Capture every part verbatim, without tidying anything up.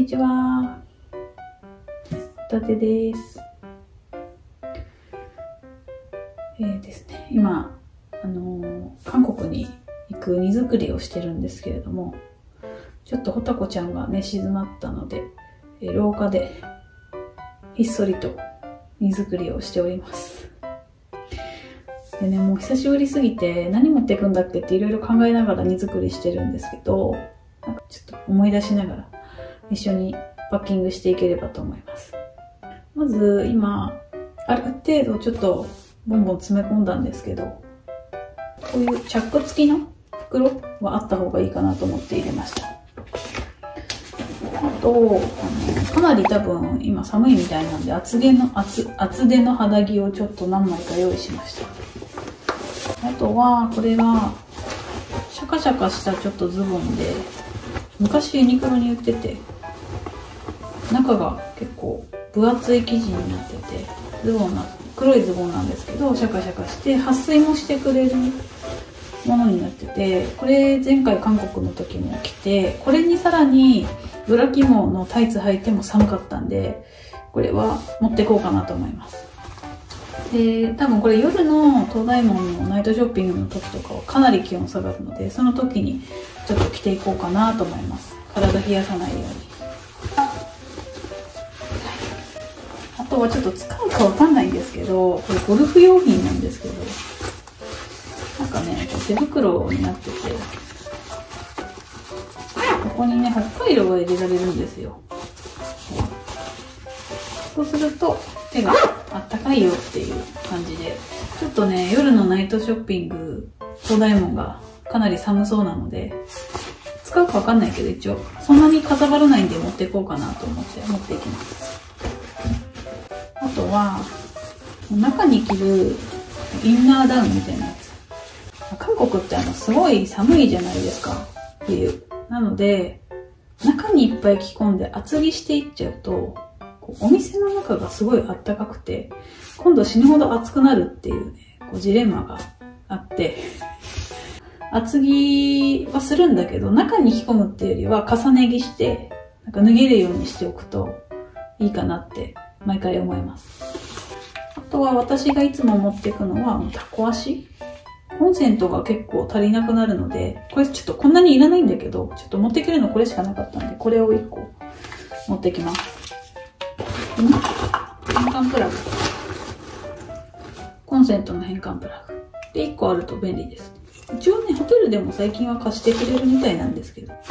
ちは。ホタテです。えーですね、今、あのー、韓国に行く荷造りをしてるんですけれども、ちょっとホタコちゃんがね、静まったので、えー、廊下でひっそりと荷造りをしております。でね、もう久しぶりすぎて何持っていくんだっけっていろいろ考えながら荷造りしてるんですけど、なんかちょっと思い出しながら一緒にパッキングしていければと思います。まず今、ある程度ちょっとボンボン詰め込んだんですけど、こういうチャック付きの袋はあった方がいいかなと思って入れました。あと、あのかなり多分今寒いみたいなんで厚手の、厚、厚手の肌着をちょっと何枚か用意しました。あとは、これがシャカシャカしたちょっとズボンで、昔ユニクロに売ってて、中が結構分厚い生地になってて、ズボンな、黒いズボンなんですけど、シャカシャカして撥水もしてくれるものになってて、これ前回韓国の時も着て、これにさらにブラキモのタイツ履いても寒かったんで、これは持ってこうかなと思います。で、多分これ夜の東大門のナイトショッピングの時とかはかなり気温下がるので、その時にちょっと着ていこうかなと思います。体冷やさないように。あとはちょっと使うかわかんないんですけど、これゴルフ用品なんですけど、なんかね、手袋になってて、ここにね、北海道が入れられるんですよ。そうすると手があったかいよっていう感じで、ちょっとね、夜のナイトショッピング、東大門がかなり寒そうなので、使うかわかんないけど一応、そんなにかさばらないんで持っていこうかなと思って持っていきます。あとは、中に着るインナーダウンみたいなやつ。韓国ってあの、すごい寒いじゃないですか、冬。なので、中にいっぱい着込んで厚着していっちゃうと、お店の中がすごいあったかくて、今度死ぬほど暑くなるっていうね、こうジレンマがあって、厚着はするんだけど、中に着込むっていうよりは重ね着して、なんか脱げるようにしておくといいかなって毎回思います。あとは私がいつも持っていくのはタコ足。コンセントが結構足りなくなるので、これちょっとこんなにいらないんだけど、ちょっと持っていけるのこれしかなかったんで、これをいっこ持ってきます。でね、変換プラグ。コンセントの変換プラグ。で、いっこあると便利です。一応ね、ホテルでも最近は貸してくれるみたいなんですけど。あ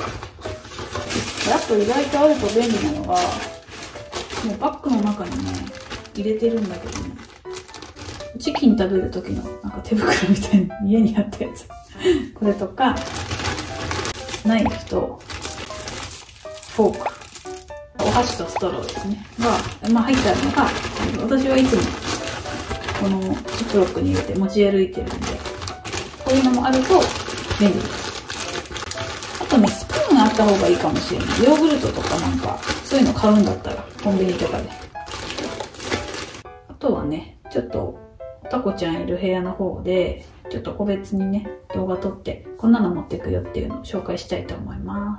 と意外とあると便利なのが、もうバッグの中にね、入れてるんだけどね。チキン食べる時のなんか手袋みたいに家にあったやつ。これとか、ナイフとフォーク。お箸とストローですね。が、まあ入ってあるのが、私はいつもこのジップロックに入れて持ち歩いてるんで、こういうのもあると便利です。あとね、スプーンがあった方がいいかもしれない。ヨーグルトとかなんか、そういうの買うんだったら、コンビニとかで。あとはね、ちょっと、タコちゃんいる部屋の方で、ちょっと個別にね、動画撮って、こんなの持ってくよっていうのを紹介したいと思います。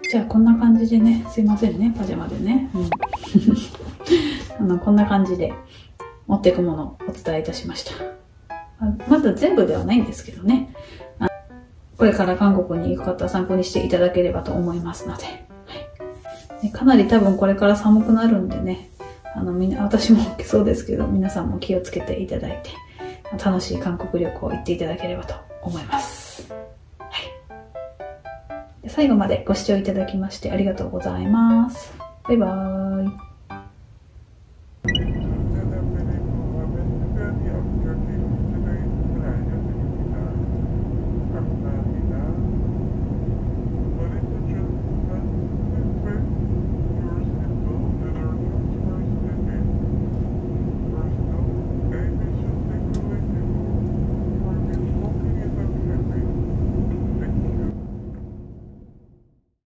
じゃあこんな感じでね、すいませんね、パジャマでね。うん、あのこんな感じで持っていくものをお伝えいたしました。まだ全部ではないんですけどね。これから韓国に行く方は参考にしていただければと思いますので。はい、かなり多分これから寒くなるんでね、あのみんな、私もそうですけど、皆さんも気をつけていただいて、楽しい韓国旅行行っていただければと思います。はい、最後までご視聴いただきましてありがとうございます。バイバーイ。